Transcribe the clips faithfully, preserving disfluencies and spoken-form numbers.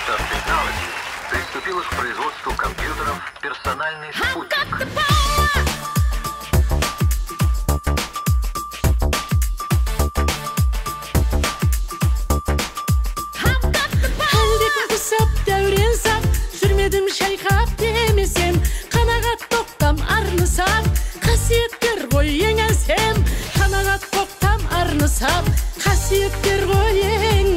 Microsoft Technologies приступила к производству компьютеров «Персональный спутник». Қасиеттер ғой ең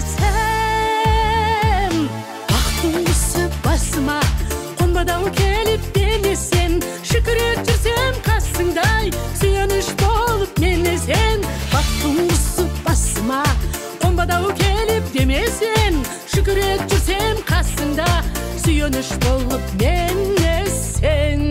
әсем. Бақтың құсы басыма қонбадан келіп демесен, шүкірет жүрсем қасыңдай, сүйеніш болып менесен. Бақтың құсы басыма қонбадан келіп демесен, шүкірет жүрсем қасыңда, сүйеніш болып менесен.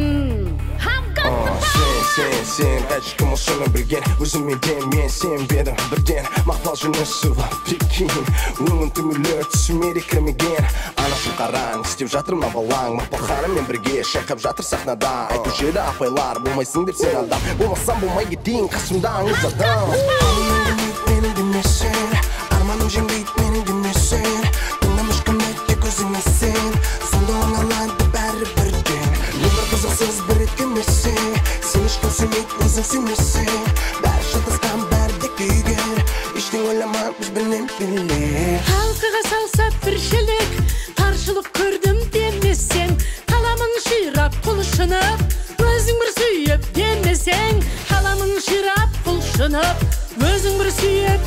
Sen, sen, aşkım olsana bilgen Özümden men senbedin birden Maqtal juni suvlab Pekin Onun tümülü түсімері кірмеген Анашым қараң, істеп жатырма балаң Мақпалханымен бірге шайқап жатыр сахнада Айтушы еді апайлар, болмайсың деп сен адам Болмасам болмай кетейін, қасымда аңыз адам Менің демесен Арманым жеңбейді менің демесен Тыңдамыш кімет тек өзіңе сен Сонда оңалады бәрі бірден Өмір қызықсыз бір еткенмесен Сүймейді өзің сүймесең Бәрі шатасқан бәрі де күйген Ештен ойламақ біз білем білем Талқыға салса бір шелек Таршылық көрдім демесең Қаламың ширап құлшынып Өзің бір сүйіп демесең Қаламың ширап құлшынып Өзің бір сүйіп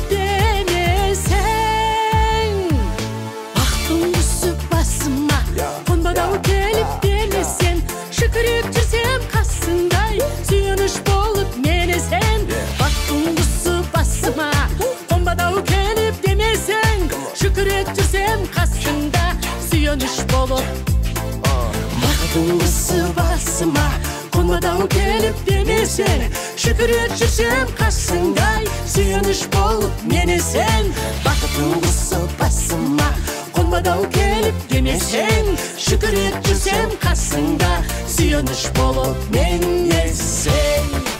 демесең Бақтың құсы басыма Қонбадау келіп демесең Шүкірет жүрсем қасыңдай Сүйеніш болып менесен Бақтың құсы басыма Қонбадау келіп демесең Шүкірет жүрсем қасыңда Сүйеніш болып Бақтың құсы басыма Қонбадау келіп демесең Шүкірет жүрсем қасыңдай Сүйеніш болып менесен Бақтың құсы басыма Қонбадау келіп демесең Шүкірет жүрсем қасыңда Сүйеніш болып менесен